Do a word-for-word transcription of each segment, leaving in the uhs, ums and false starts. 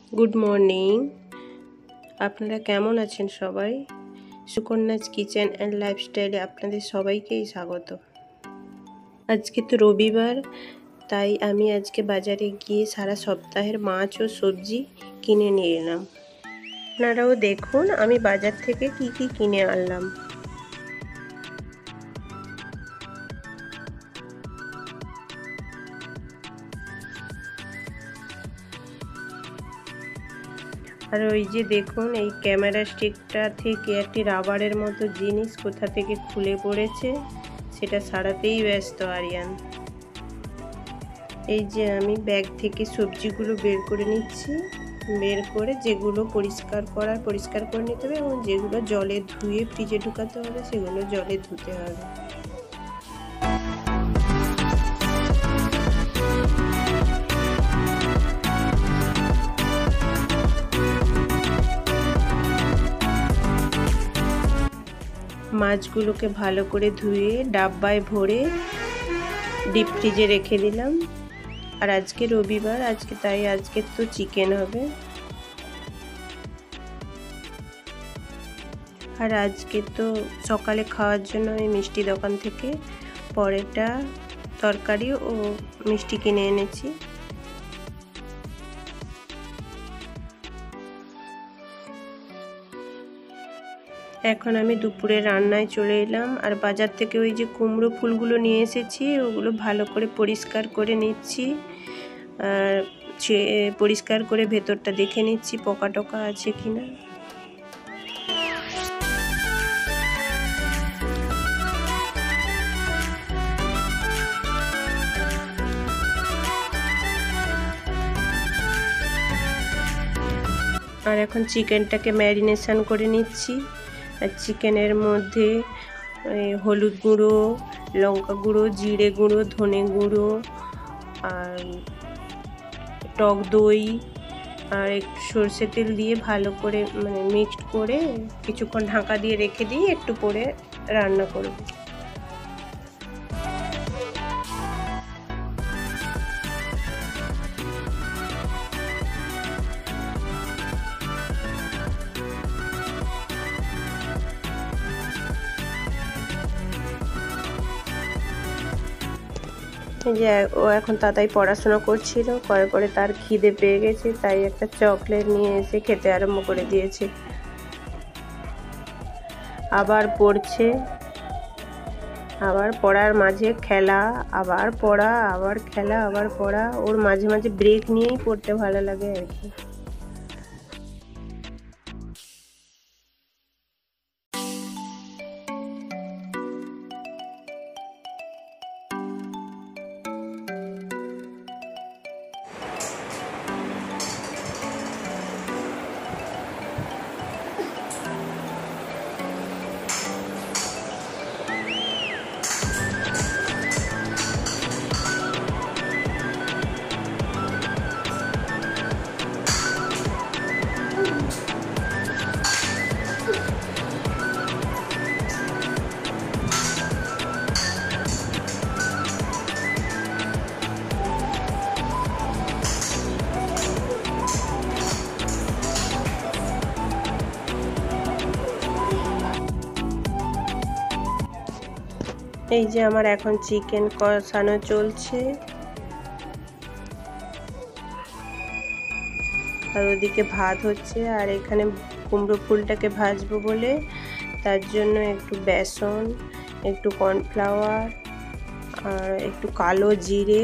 Good morning. আপনারা কেমন আছেন সবাই? সুকন্যাস কিচেন অ্যান্ড লাইফস্টাইলে আপনাদের সবাইকেই স্বাগত। আজকে তো রবিবার, তাই আমি আজকে বাজারে গিয়ে সারা সপ্তাহের মাছ ও সবজি কিনে নিয়ে এলাম। আপনারাও দেখুন আমি বাজার থেকে কি কি কিনে আনলাম। আর ওই যে দেখুন, এই ক্যামেরা স্টিকটা থেকে একটি রাবারের মতো জিনিস কোথা থেকে খুলে পড়েছে, সেটা সারাতেই ব্যস্ত আরিয়ান। এই যে আমি ব্যাগ থেকে সবজিগুলো বের করে নিচ্ছি, বের করে যেগুলো পরিষ্কার করার পরিষ্কার করে নিতে হবে এবং যেগুলো জলে ধুয়ে ফ্রিজে ঢুকাতে হবে সেগুলো জলে ধুতে হবে। মাছগুলোকে ভালো করে ধুয়ে ডাব্বায় ভরে ডিপ ফ্রিজে রেখে দিলাম। আর আজকে রবিবার, আজকে তাই আজকে তো চিকেন হবে। আর আজকে তো সকালে খাওয়ার জন্য এই মিষ্টি দোকান থেকে পরোটা, তরকারি ও মিষ্টি কিনে এনেছি। এখন আমি দুপুরে রান্নায় চলে এলাম। আর বাজার থেকে ওই যে কুমড়ো ফুলগুলো নিয়ে এসেছি, ওগুলো ভালো করে পরিষ্কার করে নিচ্ছি। আর পরিষ্কার করে ভেতরটা দেখে নিচ্ছি পোকা টোকা আছে কিনা। আর এখন চিকেনটাকে ম্যারিনেশন করে নিচ্ছি। আর চিকেনের মধ্যে হলুদ গুঁড়ো, লঙ্কা গুঁড়ো, জিরে গুঁড়ো, ধনে গুঁড়ো আর টক দই আর একটু সরষে তেল দিয়ে ভালো করে মানে মিক্সড করে কিছুক্ষণ ঢাকা দিয়ে রেখে দিয়ে একটু পরে রান্না করব। যে ও এখন তাতাই পড়াশোনা করছিল, পরে পরে তার খিদে পেয়ে গেছে, তাই একটা চকলেট নিয়ে এসে খেতে আরম্ভ করে দিয়েছে। আবার পড়ছে, আবার পড়ার মাঝে খেলা, আবার পড়া, আবার খেলা, আবার পড়া। ওর মাঝে মাঝে ব্রেক নিয়েই পড়তে ভালো লাগে আর কি। এই যে আমার এখন চিকেন কষানো চলছে, আর ওদিকে ভাত হচ্ছে। আর এখানে কুমড়ো ফুলটাকে ভাজবো বলে তার জন্য একটু বেসন, একটু কর্নফ্লাওয়ার আর একটু কালো জিরে,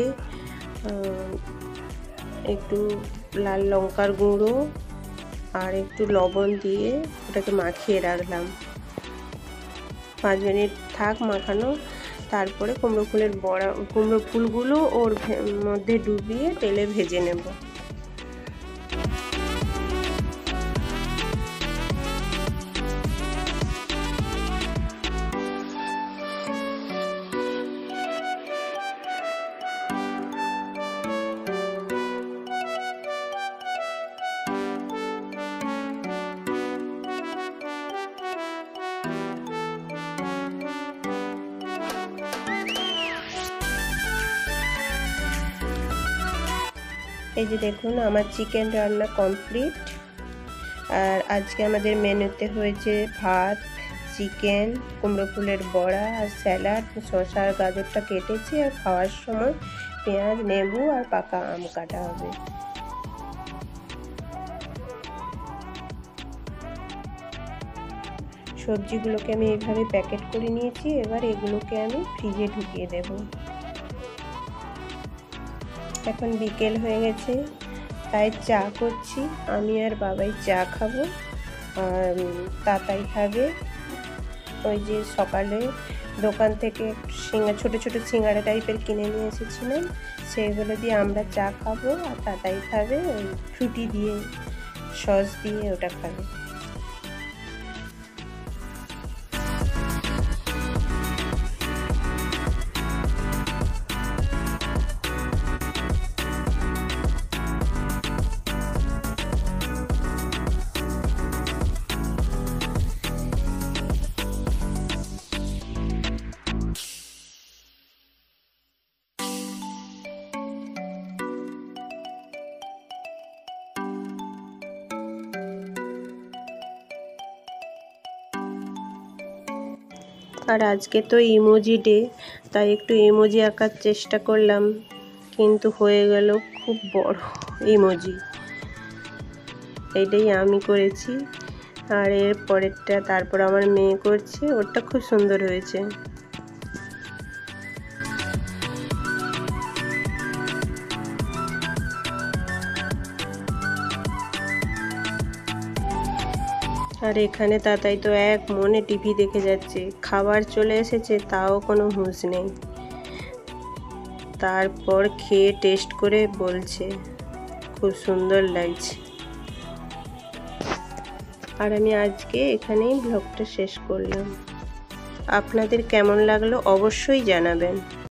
একটু লাল লঙ্কার গুঁড়ো আর একটু লবণ দিয়ে ওটাকে মাখিয়ে রাখলাম। পাঁচ মিনিট থাক মাখানো, তারপরে কুমড়ো ফুলের বড়া কুমড়ো ফুলগুলো ওর মধ্যে ডুবিয়ে তেলে ভেজে নেব। এই যে দেখুন আমার চিকেন রান্না কমপ্লিট। আর আজকে আমাদের মেনুতে হয়েছে ভাত, চিকেন, কুমড়ো ফুলের বড়া আর স্যালাড। শসা আর গাজরটা কেটেছি, আর খাওয়ার সময় পেঁয়াজ, লেবু আর পাকা আম কাটা হবে। সবজিগুলোকে আমি এইভাবে প্যাকেট করে নিয়েছি, এবার এগুলোকে আমি ফ্রিজে ঢুকিয়ে দেব। এখন বিকেল হয়ে গেছে, তাই চা করছি। আমি আর বাবাই চা খাবো, আর তাতাই খাবে ওই যে সকালে দোকান থেকে সিঙ্গা ছোটো ছোটো সিঙ্গাড়া টাইপের কিনে নিয়ে এসেছিলাম, সেইগুলো দিয়ে আমরা চা খাবো। আর তাতাই খাবে ওই ফ্রুটি দিয়ে, সস দিয়ে ওটা খাবে। আর আজকে তো ইমোজি ডে, তাই একটু ইমোজি আঁকার চেষ্টা করলাম, কিন্তু হয়ে গেল খুব বড় ইমোজি। এইটাই আমি করেছি, আর এর পরেরটা তারপর আমার মেয়ে করছে, ওটা খুব সুন্দর হয়েছে। আর এখানে তাতাই তো এক মনে টিভি দেখে যাচ্ছে, খাবার চলে এসেছে তাও কোনো হুঁশ নেই। তারপর খেয়ে টেস্ট করে বলছে খুব সুন্দর লাগছে। আর আমি আজকে এখানেই ব্লগটা শেষ করলাম। আপনাদের কেমন লাগলো অবশ্যই জানাবেন।